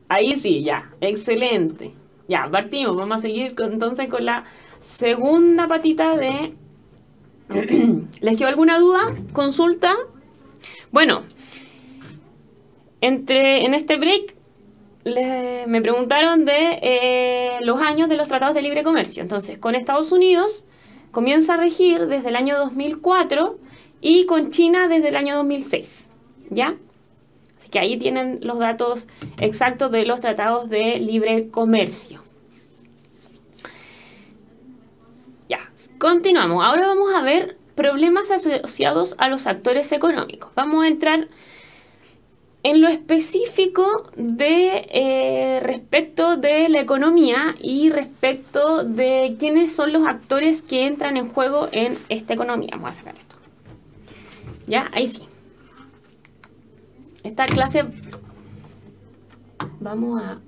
Ahí sí, ya. Excelente. Ya, partimos. Vamos a seguir entonces con la segunda patita de... ¿Les quedó alguna duda? ¿Consulta? Bueno, en este break me preguntaron de los años de los tratados de libre comercio. Entonces, con Estados Unidos comienza a regir desde el año 2004 y con China desde el año 2006. ¿Ya? Así que ahí tienen los datos exactos de los tratados de libre comercio. Ya, continuamos. Ahora vamos a ver problemas asociados a los actores económicos. Vamos a entrar en lo específico de respecto de la economía y respecto de quiénes son los actores que entran en juego en esta economía. Vamos a sacar esto. Ya, ahí sí. Esta clase vamos a...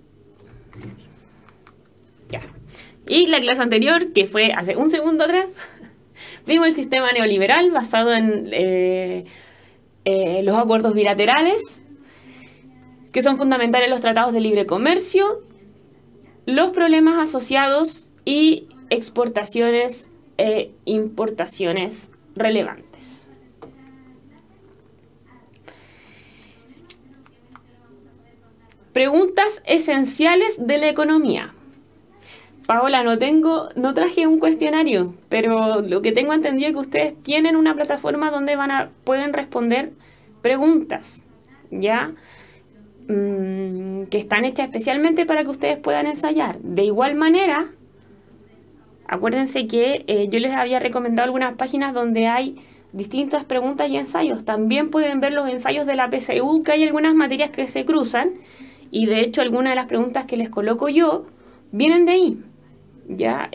Ya. Y la clase anterior, que fue hace un segundo atrás, vimos el sistema neoliberal basado en los acuerdos bilaterales, que son fundamentales en los tratados de libre comercio, los problemas asociados y exportaciones e importaciones relevantes. Preguntas esenciales de la economía. Paola, no traje un cuestionario, pero lo que tengo entendido es que ustedes tienen una plataforma donde pueden responder preguntas, ¿ya? Que están hechas especialmente para que ustedes puedan ensayar. De igual manera, acuérdense que yo les había recomendado algunas páginas donde hay distintas preguntas y ensayos. También pueden ver los ensayos de la PSU, que hay algunas materias que se cruzan, y de hecho algunas de las preguntas que les coloco yo vienen de ahí. ¿Ya?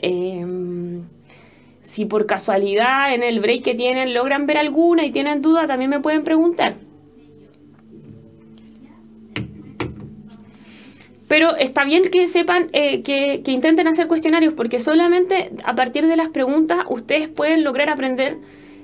Si por casualidad en el break que tienen logran ver alguna y tienen duda, también me pueden preguntar. Pero está bien que sepan, que intenten hacer cuestionarios, porque solamente a partir de las preguntas ustedes pueden lograr aprender.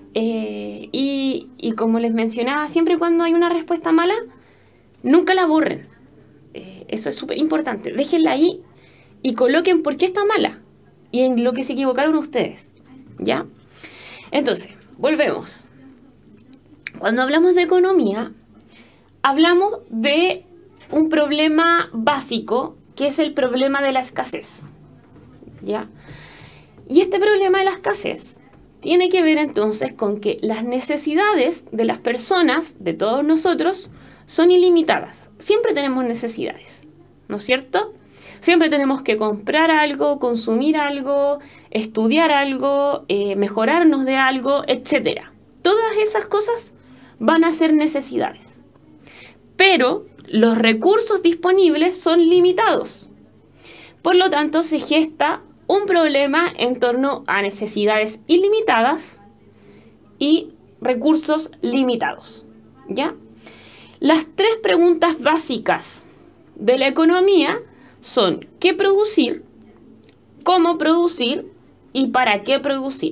Y como les mencionaba, siempre y cuando hay una respuesta mala, nunca la borren. Eso es súper importante. Déjenla ahí y coloquen por qué está mala y en lo que se equivocaron ustedes, ¿ya? Entonces, volvemos. Cuando hablamos de economía, hablamos de un problema básico, que es el problema de la escasez, ¿ya? Y este problema de la escasez tiene que ver entonces con que las necesidades de las personas, de todos nosotros, son ilimitadas. Siempre tenemos necesidades, ¿no es cierto? Siempre tenemos que comprar algo, consumir algo, estudiar algo, mejorarnos de algo, etc. Todas esas cosas van a ser necesidades. Pero los recursos disponibles son limitados. Por lo tanto, se gesta un problema en torno a necesidades ilimitadas y recursos limitados, ¿ya? Las tres preguntas básicas de la economía son ¿qué producir?, ¿cómo producir? Y ¿para qué producir?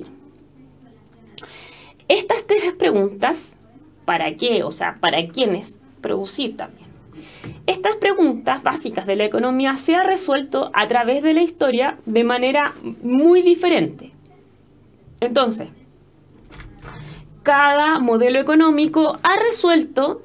Estas tres preguntas, ¿para qué? O sea, ¿para quiénes producir también? Estas preguntas básicas de la economía se han resuelto a través de la historia de manera muy diferente. Entonces, cada modelo económico ha resuelto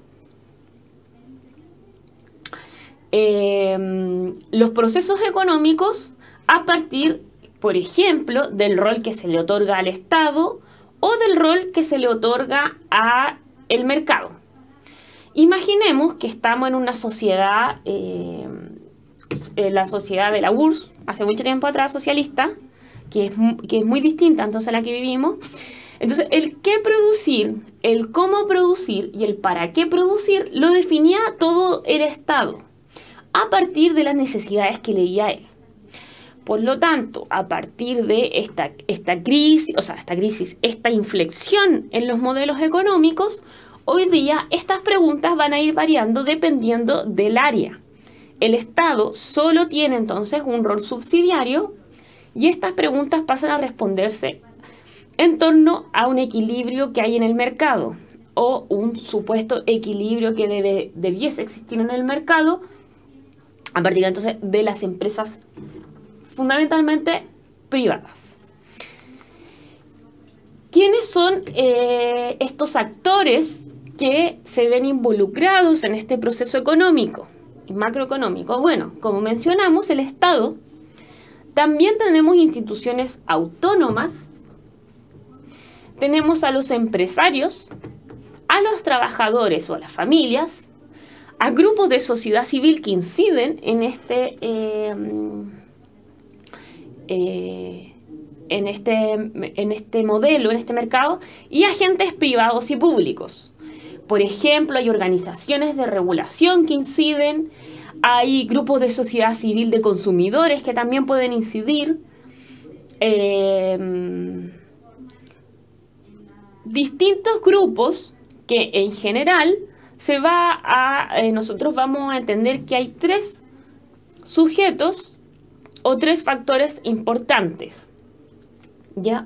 los procesos económicos a partir, por ejemplo, del rol que se le otorga al Estado o del rol que se le otorga al mercado. Imaginemos que estamos en una sociedad, la sociedad de la URSS, hace mucho tiempo atrás, socialista, que es muy distinta entonces a la que vivimos. Entonces, el qué producir, el cómo producir y el para qué producir lo definía todo el Estado, a partir de las necesidades que leía él. Por lo tanto, a partir de esta inflexión en los modelos económicos, hoy día estas preguntas van a ir variando dependiendo del área. El Estado solo tiene entonces un rol subsidiario y estas preguntas pasan a responderse en torno a un equilibrio que hay en el mercado o un supuesto equilibrio que debiese existir en el mercado a partir entonces de las empresas fundamentalmente privadas. ¿Quiénes son estos actores que se ven involucrados en este proceso económico y macroeconómico? Bueno, como mencionamos, el Estado. También tenemos instituciones autónomas, tenemos a los empresarios, a los trabajadores o a las familias, a grupos de sociedad civil que inciden en este modelo, en este mercado, y agentes privados y públicos. Por ejemplo, hay organizaciones de regulación que inciden, hay grupos de sociedad civil de consumidores que también pueden incidir, distintos grupos que en general nosotros vamos a entender que hay tres sujetos o tres factores importantes, ¿ya?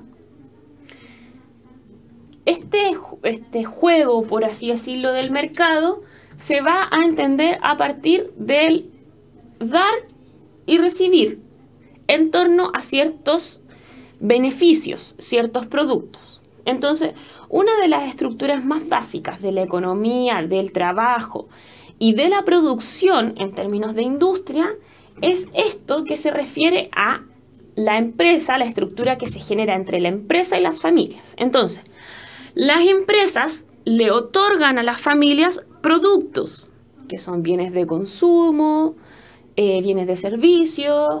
Este juego, por así decirlo, del mercado se va a entender a partir del dar y recibir en torno a ciertos beneficios, ciertos productos. Entonces, una de las estructuras más básicas de la economía, del trabajo y de la producción en términos de industria es esto que se refiere a la empresa, la estructura que se genera entre la empresa y las familias. Entonces, las empresas le otorgan a las familias productos, que son bienes de consumo, bienes de servicios,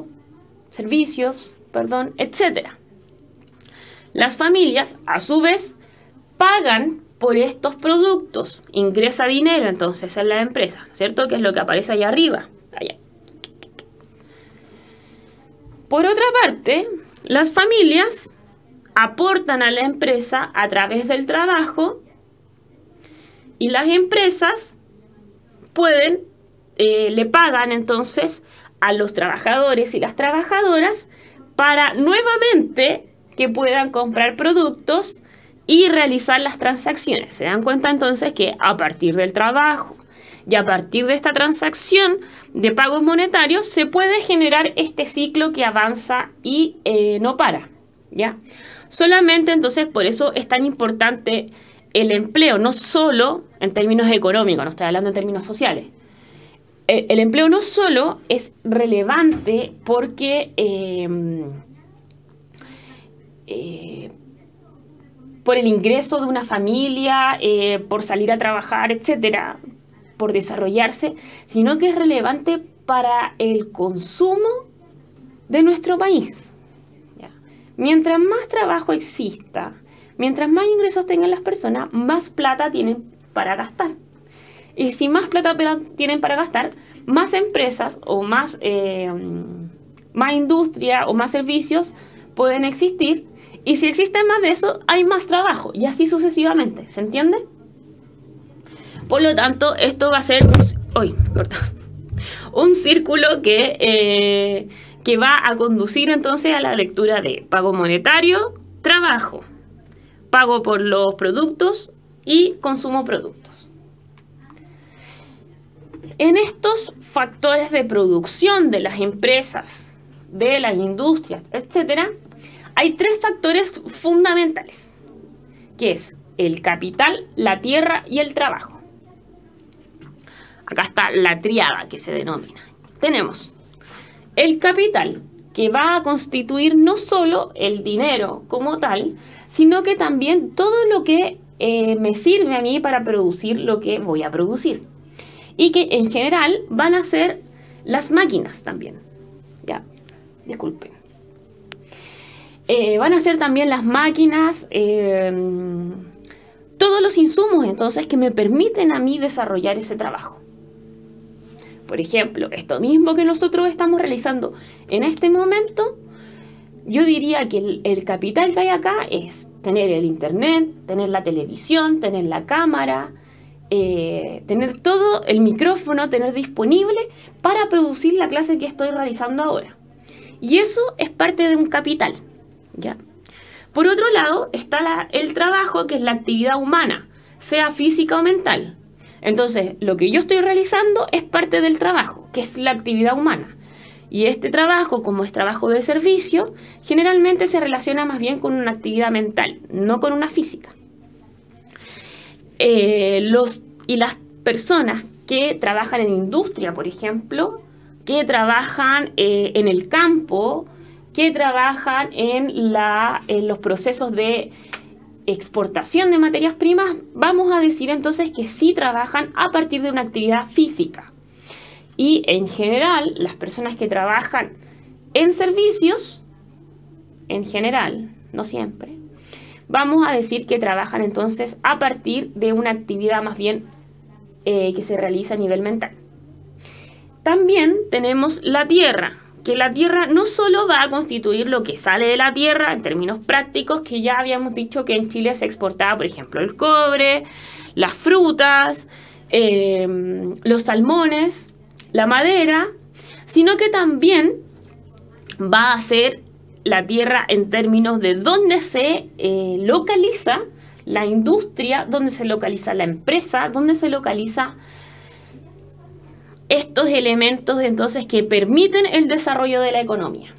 etc. Las familias, a su vez, pagan por estos productos. Ingresa dinero, entonces, en la empresa, ¿cierto? Que es lo que aparece allá arriba. Allá. Por otra parte, las familias aportan a la empresa a través del trabajo y las empresas le pagan entonces a los trabajadores y las trabajadoras para nuevamente que puedan comprar productos y realizar las transacciones. Se dan cuenta entonces que a partir del trabajo y a partir de esta transacción de pagos monetarios se puede generar este ciclo que avanza y no para, ¿ya? Solamente entonces por eso es tan importante el empleo, no solo en términos económicos, no estoy hablando en términos sociales. El empleo no solo es relevante porque por el ingreso de una familia, por salir a trabajar, etcétera, por desarrollarse, sino que es relevante para el consumo de nuestro país. ¿Ya? Mientras más trabajo exista, mientras más ingresos tengan las personas, más plata tienen para gastar. Y si más plata tienen para gastar, más empresas o más industria o más servicios pueden existir. Y si existe más de eso, hay más trabajo. Y así sucesivamente. ¿Se entiende? Por lo tanto, esto va a ser un círculo que va a conducir entonces a la lectura de pago monetario, trabajo, pago por los productos y consumo productos. En estos factores de producción de las empresas, de las industrias, etc., hay tres factores fundamentales, que es el capital, la tierra y el trabajo. Acá está la tríada que se denomina. Tenemos el capital, que va a constituir no solo el dinero como tal, sino que también todo lo que me sirve a mí para producir lo que voy a producir. Y que en general van a ser las máquinas también. Ya, disculpen. Van a ser también las máquinas, todos los insumos entonces que me permiten a mí desarrollar ese trabajo. Por ejemplo, esto mismo que nosotros estamos realizando en este momento, yo diría que el capital que hay acá es tener el internet, tener la televisión, tener la cámara, tener todo el micrófono, tener disponible para producir la clase que estoy realizando ahora. Y eso es parte de un capital, ¿ya? Por otro lado está el trabajo, que es la actividad humana, sea física o mental. Entonces, lo que yo estoy realizando es parte del trabajo, que es la actividad humana. Y este trabajo, como es trabajo de servicio, generalmente se relaciona más bien con una actividad mental, no con una física. Las personas que trabajan en industria, por ejemplo, que trabajan en el campo, que trabajan en los procesos de exportación de materias primas, vamos a decir entonces que sí trabajan a partir de una actividad física. Y en general, las personas que trabajan en servicios, en general, no siempre, vamos a decir que trabajan entonces a partir de una actividad más bien que se realiza a nivel mental. También tenemos la tierra, que la tierra no solo va a constituir lo que sale de la tierra en términos prácticos, que ya habíamos dicho que en Chile se exportaba, por ejemplo, el cobre, las frutas, los salmones, la madera, sino que también va a ser la tierra en términos de dónde se localiza la industria, dónde se localiza la empresa, dónde se localiza estos elementos entonces que permiten el desarrollo de la economía.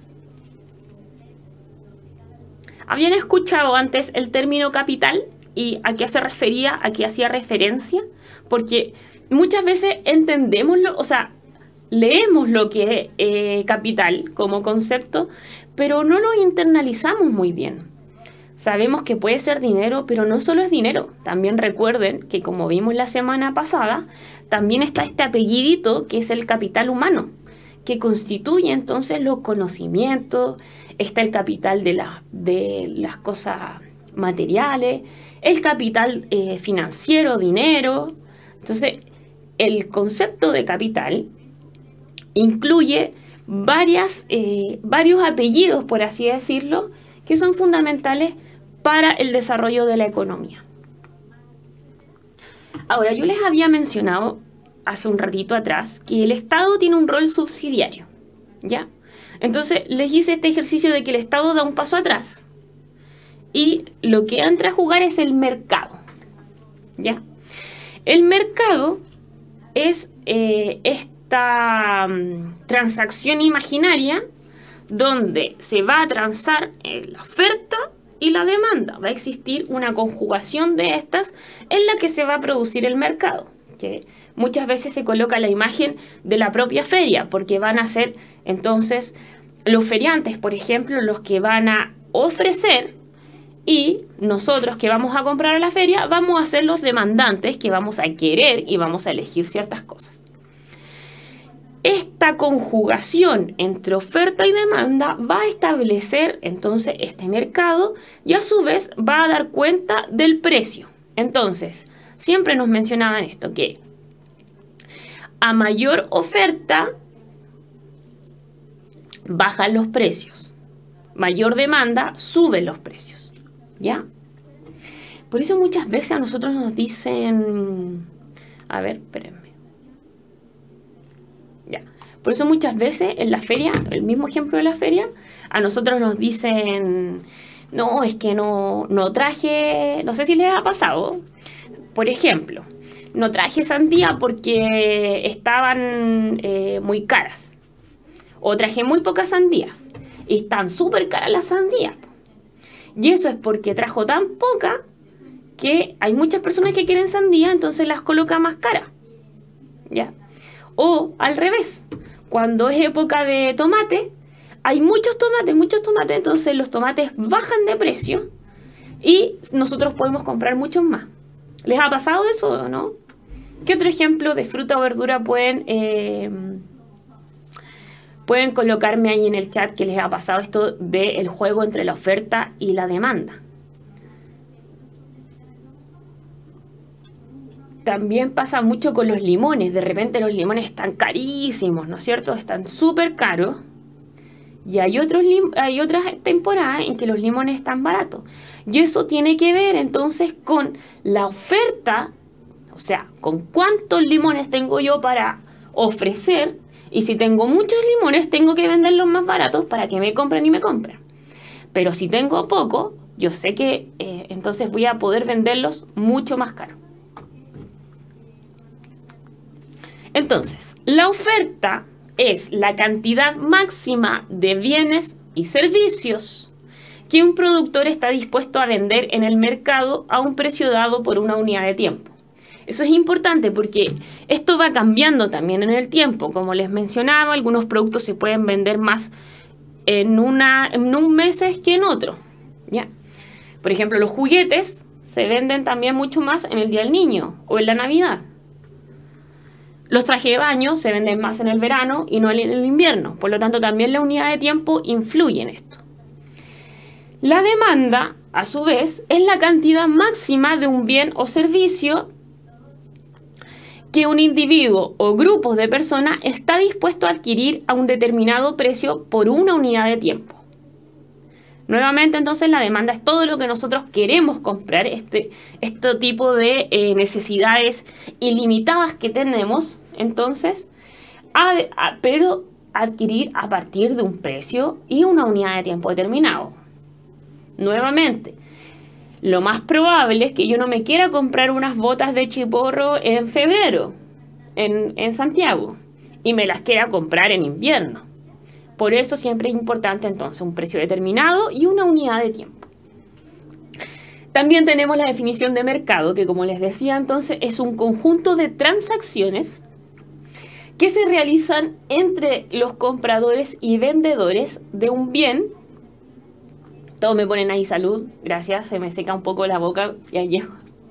¿Habían escuchado antes el término capital y a qué se refería, a qué hacía referencia? Porque muchas veces entendemoslo, o sea, leemos lo que es capital como concepto, pero no lo internalizamos muy bien. Sabemos que puede ser dinero, pero no solo es dinero. También recuerden que, como vimos la semana pasada, también está este apellidito que es el capital humano, que constituye entonces los conocimientos, está el capital de las cosas materiales, el capital financiero, dinero. Entonces, el concepto de capital incluye varios apellidos, por así decirlo, que son fundamentales para el desarrollo de la economía. Ahora, yo les había mencionado hace un ratito atrás que el Estado tiene un rol subsidiario, ¿ya? Entonces, les hice este ejercicio de que el Estado da un paso atrás y lo que entra a jugar es el mercado, ¿ya? El mercado es esta transacción imaginaria donde se va a transar la oferta y la demanda. Va a existir una conjugación de estas en la que se va a producir el mercado, que muchas veces se coloca la imagen de la propia feria, porque van a ser entonces los feriantes, por ejemplo, los que van a ofrecer, y nosotros que vamos a comprar a la feria vamos a ser los demandantes que vamos a querer y vamos a elegir ciertas cosas. Esta conjugación entre oferta y demanda va a establecer entonces este mercado y a su vez va a dar cuenta del precio. Entonces, siempre nos mencionaban esto, que a mayor oferta bajan los precios, mayor demanda suben los precios, ¿ya? Por eso muchas veces a nosotros nos dicen, a ver, espérenme. Ya. Por eso muchas veces en la feria, el mismo ejemplo de la feria, a nosotros nos dicen, no, es que no traje, no sé si les ha pasado, por ejemplo, no traje sandía porque estaban muy caras, o traje muy pocas sandías, y están súper caras las sandías, y eso es porque trajo tan poca que hay muchas personas que quieren sandía, entonces las coloca más caras, ¿ya? O al revés, cuando es época de tomate, hay muchos tomates, entonces los tomates bajan de precio y nosotros podemos comprar muchos más. ¿Les ha pasado eso o no? ¿Qué otro ejemplo de fruta o verdura pueden colocarme ahí en el chat que les ha pasado esto del juego entre la oferta y la demanda? También pasa mucho con los limones. De repente los limones están carísimos, ¿no es cierto? Están súper caros. Y hay otras temporadas en que los limones están baratos. Y eso tiene que ver entonces con la oferta, o sea, con cuántos limones tengo yo para ofrecer. Y si tengo muchos limones, tengo que venderlos más baratos para que me compren y me compren. Pero si tengo poco, yo sé que entonces voy a poder venderlos mucho más caros. Entonces, la oferta es la cantidad máxima de bienes y servicios que un productor está dispuesto a vender en el mercado a un precio dado por una unidad de tiempo. Eso es importante porque esto va cambiando también en el tiempo. Como les mencionaba, algunos productos se pueden vender más en un mes que en otro, ¿ya? Por ejemplo, los juguetes se venden también mucho más en el Día del Niño o en la Navidad. Los trajes de baño se venden más en el verano y no en el invierno. Por lo tanto, también la unidad de tiempo influye en esto. La demanda, a su vez, es la cantidad máxima de un bien o servicio que un individuo o grupos de personas está dispuesto a adquirir a un determinado precio por una unidad de tiempo. Nuevamente, entonces, la demanda es todo lo que nosotros queremos comprar, este tipo de necesidades ilimitadas que tenemos, entonces, pero adquirir a partir de un precio y una unidad de tiempo determinado. Nuevamente, lo más probable es que yo no me quiera comprar unas botas de chiporro en febrero en Santiago y me las quiera comprar en invierno. Por eso siempre es importante entonces un precio determinado y una unidad de tiempo. También tenemos la definición de mercado, que como les decía entonces es un conjunto de transacciones que se realizan entre los compradores y vendedores de un bien. Todos me ponen ahí salud, gracias, se me seca un poco la boca, ya llego.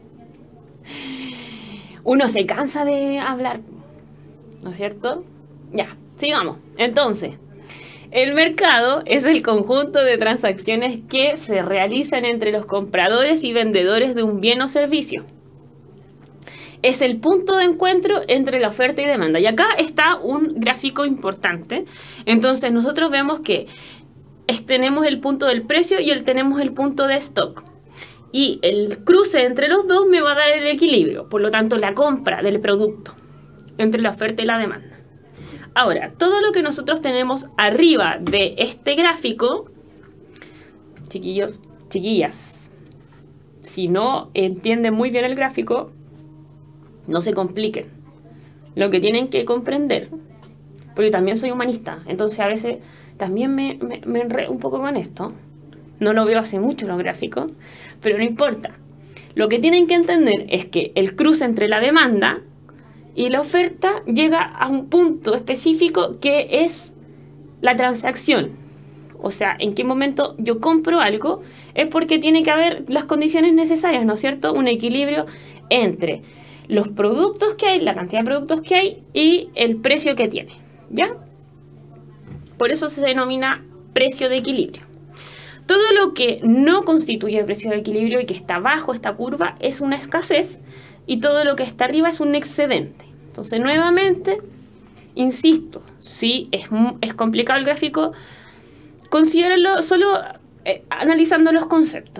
Uno se cansa de hablar, ¿no es cierto? Ya, sigamos. Entonces, el mercado es el conjunto de transacciones que se realizan entre los compradores y vendedores de un bien o servicio. Es el punto de encuentro entre la oferta y demanda. Y acá está un gráfico importante. Entonces, nosotros vemos que tenemos el punto del precio y tenemos el punto de stock. Y el cruce entre los dos me va a dar el equilibrio. Por lo tanto, la compra del producto entre la oferta y la demanda. Ahora, todo lo que nosotros tenemos arriba de este gráfico, chiquillos, chiquillas, si no entienden muy bien el gráfico, no se compliquen. Lo que tienen que comprender, porque yo también soy humanista, entonces a veces también me enredo un poco con esto. No lo veo hace mucho los gráficos, pero no importa. Lo que tienen que entender es que el cruce entre la demanda y la oferta llega a un punto específico que es la transacción. O sea, en qué momento yo compro algo es porque tiene que haber las condiciones necesarias, ¿no es cierto? Un equilibrio entre los productos que hay, la cantidad de productos que hay y el precio que tiene, ¿ya? Por eso se denomina precio de equilibrio. Todo lo que no constituye precio de equilibrio y que está bajo esta curva es una escasez y todo lo que está arriba es un excedente. Entonces, nuevamente, insisto, si es complicado el gráfico, considérenlo solo analizando los conceptos.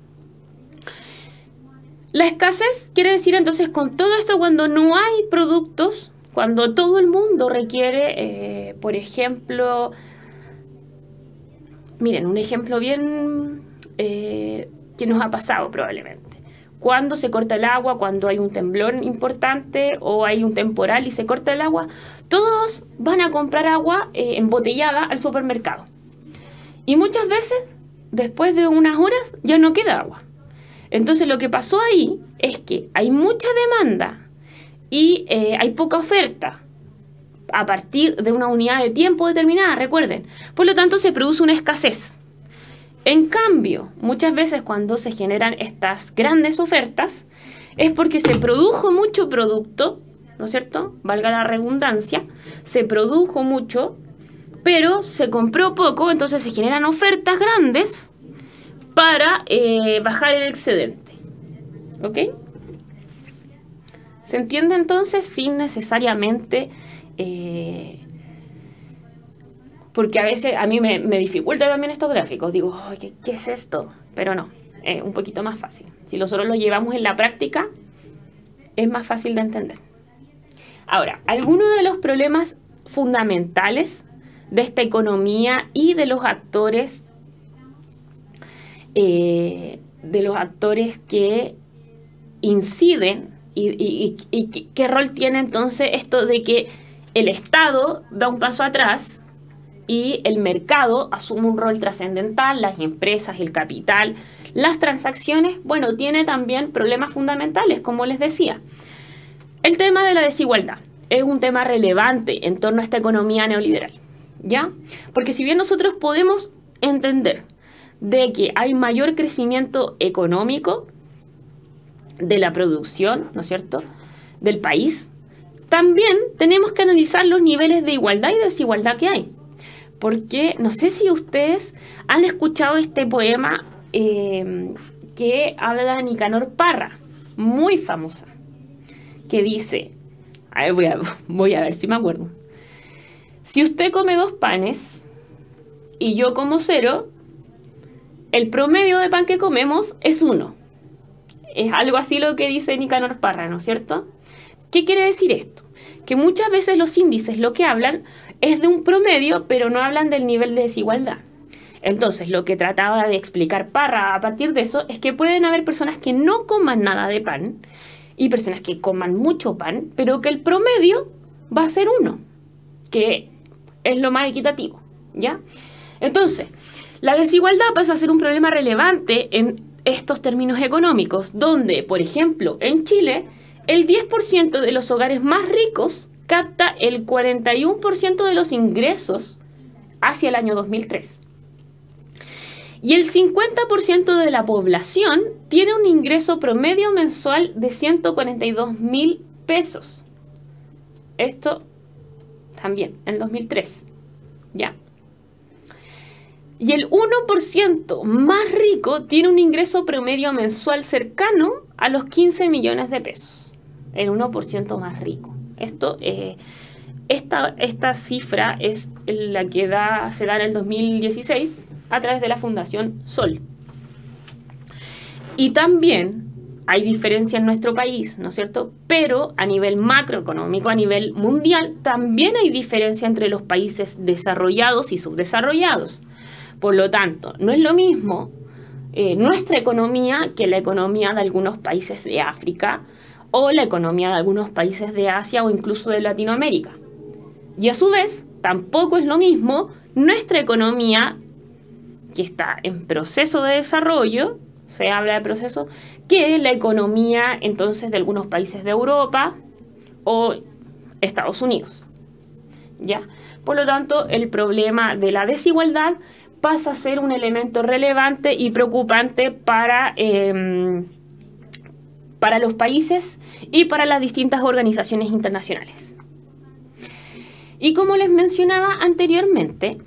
La escasez quiere decir entonces con todo esto cuando no hay productos, cuando todo el mundo requiere, por ejemplo, miren, un ejemplo bien que nos ha pasado probablemente. Cuando se corta el agua, cuando hay un temblor importante o hay un temporal y se corta el agua, todos van a comprar agua embotellada al supermercado. Y muchas veces, después de unas horas, ya no queda agua. Entonces lo que pasó ahí es que hay mucha demanda y hay poca oferta a partir de una unidad de tiempo determinada, recuerden. Por lo tanto, se produce una escasez. En cambio, muchas veces cuando se generan estas grandes ofertas, es porque se produjo mucho producto, ¿no es cierto? Valga la redundancia, se produjo mucho, pero se compró poco, entonces se generan ofertas grandes para bajar el excedente. ¿Ok? ¿Se entiende entonces? Sin necesariamente... porque a veces a mí me dificulta también estos gráficos. Digo, oh, ¿qué es esto? Pero no, es un poquito más fácil. Si nosotros lo llevamos en la práctica, es más fácil de entender. Ahora, algunos de los problemas fundamentales de esta economía y de los actores que inciden y qué rol tiene entonces esto de que el Estado da un paso atrás y el mercado asume un rol trascendental, las empresas, el capital, las transacciones? Bueno, tiene también problemas fundamentales, como les decía. El tema de la desigualdad es un tema relevante en torno a esta economía neoliberal, ¿ya? Porque si bien nosotros podemos entender de que hay mayor crecimiento económico de la producción, ¿no es cierto?, del país, también tenemos que analizar los niveles de igualdad y desigualdad que hay. Porque no sé si ustedes han escuchado este poema que habla de Nicanor Parra, muy famosa, que dice, a ver, voy a ver si me acuerdo. Si usted come 2 panes y yo como 0, el promedio de pan que comemos es 1. Es algo así lo que dice Nicanor Parra, ¿no es cierto? ¿Qué quiere decir esto? Que muchas veces los índices lo que hablan es de un promedio, pero no hablan del nivel de desigualdad. Entonces, lo que trataba de explicar Parra a partir de eso es que pueden haber personas que no coman nada de pan y personas que coman mucho pan, pero que el promedio va a ser 1, que es lo más equitativo, ¿ya? Entonces, la desigualdad pasa a ser un problema relevante en estos términos económicos, donde, por ejemplo, en Chile, el 10% de los hogares más ricos capta el 41% de los ingresos hacia el año 2003. Y el 50% de la población tiene un ingreso promedio mensual de 142.000 pesos. Esto también, en 2003. ¿Ya? Y el 1% más rico tiene un ingreso promedio mensual cercano a los 15 millones de pesos. El 1% más rico. Esta cifra es la que se da en el 2016 a través de la Fundación Sol. Y también hay diferencia en nuestro país, ¿no es cierto? Pero a nivel macroeconómico, a nivel mundial, también hay diferencia entre los países desarrollados y subdesarrollados. Por lo tanto, no es lo mismo nuestra economía que la economía de algunos países de África o la economía de algunos países de Asia o incluso de Latinoamérica. Y a su vez, tampoco es lo mismo nuestra economía, que está en proceso de desarrollo, se habla de proceso, que la economía entonces de algunos países de Europa o Estados Unidos. ¿Ya? Por lo tanto, el problema de la desigualdad pasa a ser un elemento relevante y preocupante para los países y para las distintas organizaciones internacionales. Y como les mencionaba anteriormente,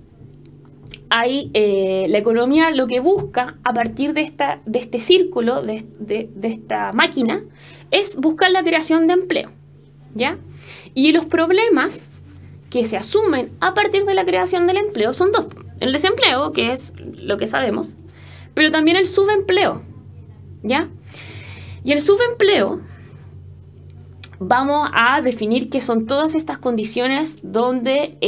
la economía lo que busca a partir de este círculo, de esta máquina, es buscar la creación de empleo, ¿ya? Y los problemas que se asumen a partir de la creación del empleo son 2. El desempleo, que es lo que sabemos, pero también el subempleo, ¿ya? Y el subempleo, vamos a definir que son todas estas condiciones donde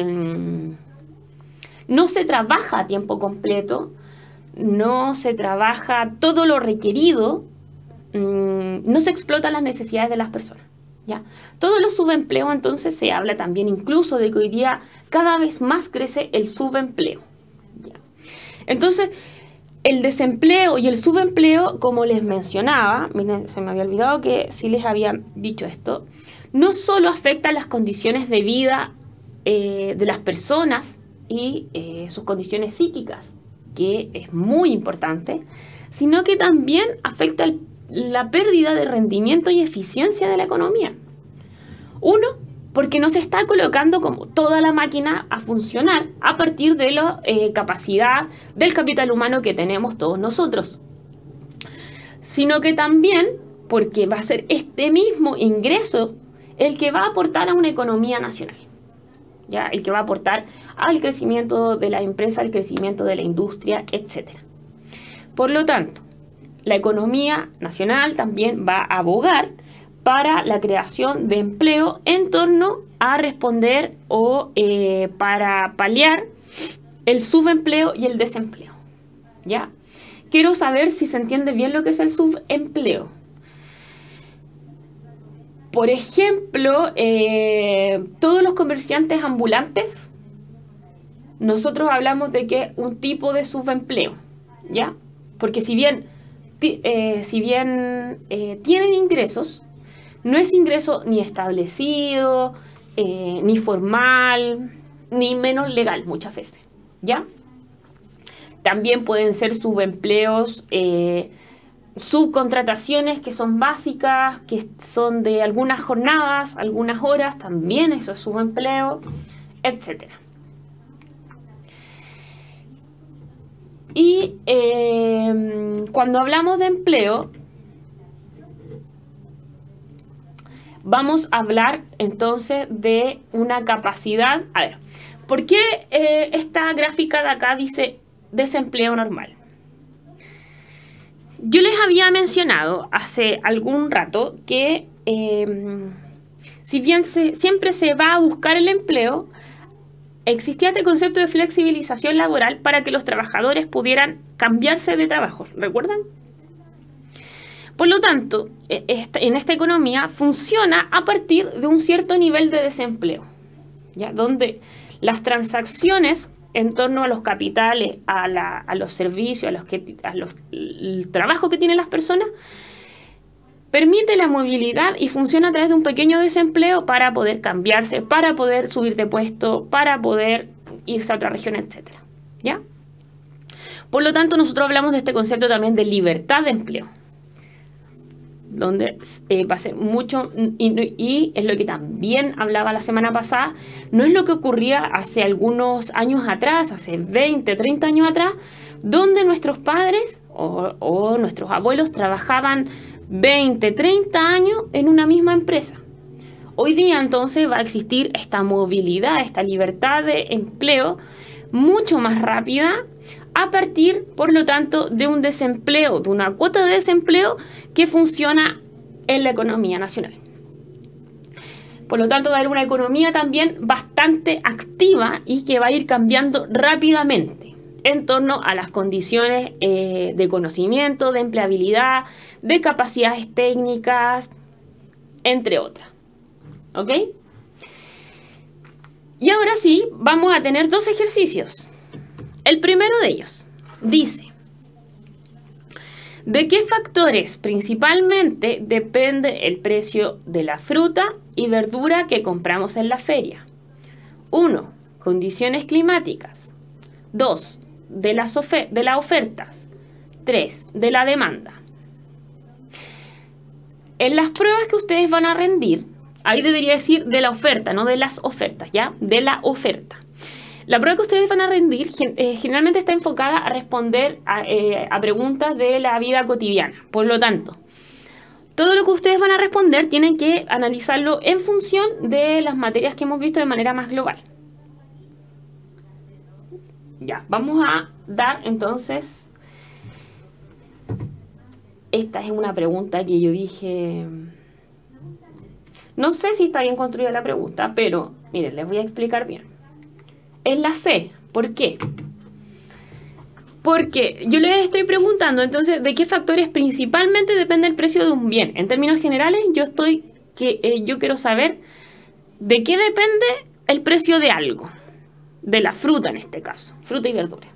no se trabaja a tiempo completo, no se trabaja todo lo requerido, no se explotan las necesidades de las personas, ¿ya? Todo lo subempleo, entonces, se habla también incluso de que hoy día cada vez más crece el subempleo, ¿ya? Entonces, el desempleo y el subempleo, como les mencionaba, miren, se me había olvidado que sí les había dicho esto, no solo afecta las condiciones de vida de las personas y sus condiciones psíquicas, que es muy importante, sino que también afecta la pérdida de rendimiento y eficiencia de la economía. Uno, porque no se está colocando como toda la máquina a funcionar a partir de la capacidad del capital humano que tenemos todos nosotros, sino que también porque va a ser este mismo ingreso el que va a aportar a una economía nacional, ¿ya? El que va a aportar al crecimiento de la empresa, al crecimiento de la industria, etc. Por lo tanto, la economía nacional también va a abogar para la creación de empleo en torno a responder o para paliar el subempleo y el desempleo, ¿ya? Quiero saber si se entiende bien lo que es el subempleo. Por ejemplo, todos los comerciantes ambulantes, nosotros hablamos de que un tipo de subempleo, ¿ya? Porque si bien tienen ingresos, no es ingreso ni establecido, ni formal, ni menos legal muchas veces, ¿ya? También pueden ser subempleos, subcontrataciones que son básicas, que son de algunas jornadas, algunas horas, también eso es subempleo, etc. Y cuando hablamos de empleo, vamos a hablar entonces de una capacidad. A ver, ¿por qué esta gráfica de acá dice desempleo normal? Yo les había mencionado hace algún rato que si bien siempre se va a buscar el empleo, existía este concepto de flexibilización laboral para que los trabajadores pudieran cambiarse de trabajo. ¿Recuerdan? Por lo tanto, en esta economía funciona a partir de un cierto nivel de desempleo, ¿ya? Donde las transacciones en torno a los capitales, a los servicios, el trabajo que tienen las personas, permite la movilidad y funciona a través de un pequeño desempleo para poder cambiarse, para poder subir de puesto, para poder irse a otra región, etc. ¿Ya? Por lo tanto, nosotros hablamos de este concepto también de libertad de empleo, donde va a ser mucho, y es lo que también hablaba la semana pasada, no es lo que ocurría hace algunos años atrás, hace 20, 30 años atrás, donde nuestros padres o nuestros abuelos trabajaban 20, 30 años en una misma empresa. Hoy día entonces va a existir esta movilidad, esta libertad de empleo mucho más rápida, a partir, por lo tanto, de un desempleo, de una cuota de desempleo que funciona en la economía nacional. Por lo tanto, va a haber una economía también bastante activa y que va a ir cambiando rápidamente en torno a las condiciones de conocimiento, de empleabilidad, de capacidades técnicas, entre otras. ¿Ok? Y ahora sí, vamos a tener dos ejercicios. El primero de ellos dice: ¿de qué factores principalmente depende el precio de la fruta y verdura que compramos en la feria? 1. Condiciones climáticas. 2. De las ofertas. 3. De la demanda. En las pruebas que ustedes van a rendir, ahí debería decir de la oferta, no de las ofertas, ¿ya? De la oferta. La prueba que ustedes van a rendir generalmente está enfocada a responder a preguntas de la vida cotidiana. Por lo tanto, todo lo que ustedes van a responder tienen que analizarlo en función de las materias que hemos visto de manera más global. Ya, vamos a dar entonces... Esta es una pregunta que yo dije... No sé si está bien construida la pregunta, pero miren, les voy a explicar bien. Es la C. ¿Por qué? Porque yo les estoy preguntando, entonces, ¿de qué factores principalmente depende el precio de un bien? En términos generales, yo quiero saber de qué depende el precio de algo. De la fruta en este caso, fruta y verdura.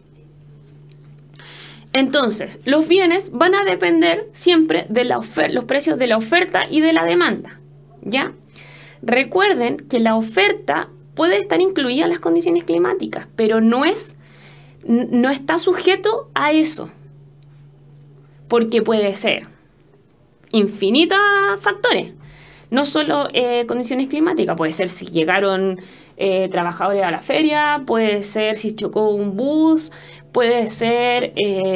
Entonces, los bienes van a depender siempre de los precios de la oferta y de la demanda, ¿ya? Recuerden que la oferta puede estar incluida en las condiciones climáticas, pero no está sujeto a eso, porque puede ser infinitos factores, no solo condiciones climáticas, puede ser si llegaron trabajadores a la feria, puede ser si chocó un bus, puede ser,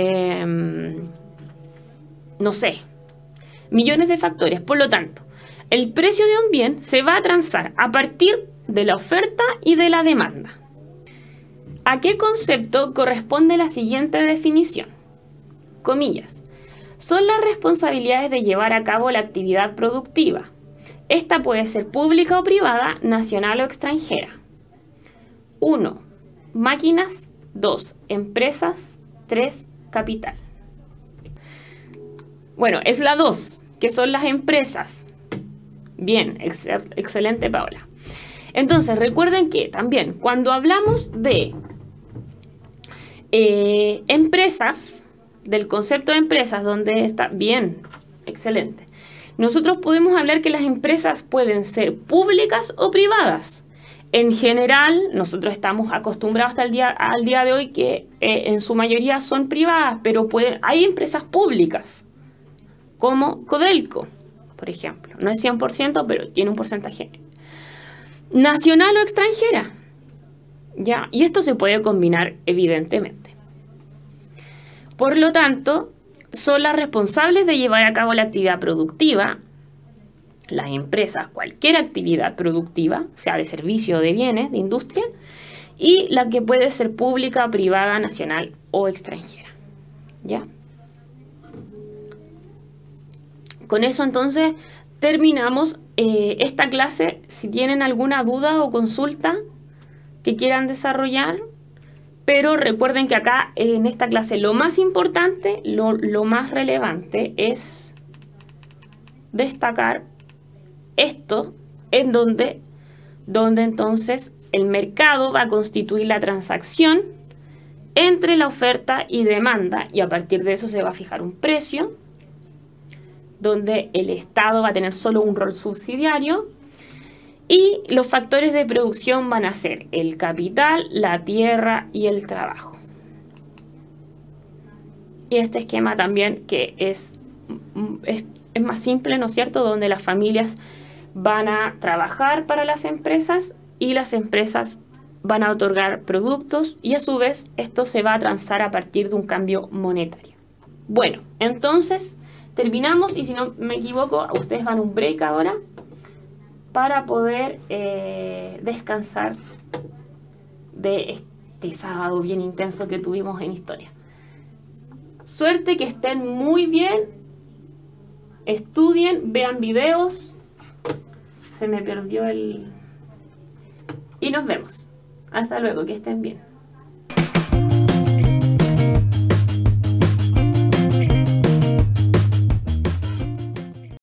no sé, millones de factores. Por lo tanto, el precio de un bien se va a transar a partir de la oferta y de la demanda. ¿A qué concepto corresponde la siguiente definición? Comillas. Son las responsabilidades de llevar a cabo la actividad productiva. Esta puede ser pública o privada, nacional o extranjera. 1. Máquinas. 2. Empresas. 3. Capital. Bueno, es la 2, que son las empresas. Bien, excelente, Paola. Entonces, recuerden que también cuando hablamos de empresas, del concepto de empresas, donde está bien, excelente. Nosotros podemos hablar que las empresas pueden ser públicas o privadas. En general, nosotros estamos acostumbrados hasta al día de hoy que en su mayoría son privadas, pero hay empresas públicas, como Codelco, por ejemplo. No es 100%, pero tiene un porcentaje nacional o extranjera. ¿Ya? Y esto se puede combinar, evidentemente. Por lo tanto, son las responsables de llevar a cabo la actividad productiva, las empresas, cualquier actividad productiva, sea de servicio, de bienes, de industria, y la que puede ser pública, privada, nacional o extranjera. ¿Ya? Con eso entonces terminamos esta clase. Si tienen alguna duda o consulta que quieran desarrollar, pero recuerden que acá en esta clase lo más importante, lo más relevante es destacar esto, en donde entonces el mercado va a constituir la transacción entre la oferta y demanda, y a partir de eso se va a fijar un precio, donde el Estado va a tener solo un rol subsidiario, y los factores de producción van a ser el capital, la tierra y el trabajo. Y este esquema también que es más simple, ¿no es cierto?, donde las familias van a trabajar para las empresas y las empresas van a otorgar productos, y a su vez esto se va a transar a partir de un cambio monetario. Bueno, entonces terminamos, y si no me equivoco, ustedes van a un break ahora para poder descansar de este sábado bien intenso que tuvimos en historia. Suerte, que estén muy bien, estudien, vean videos. Se me perdió el... Y nos vemos. Hasta luego, que estén bien.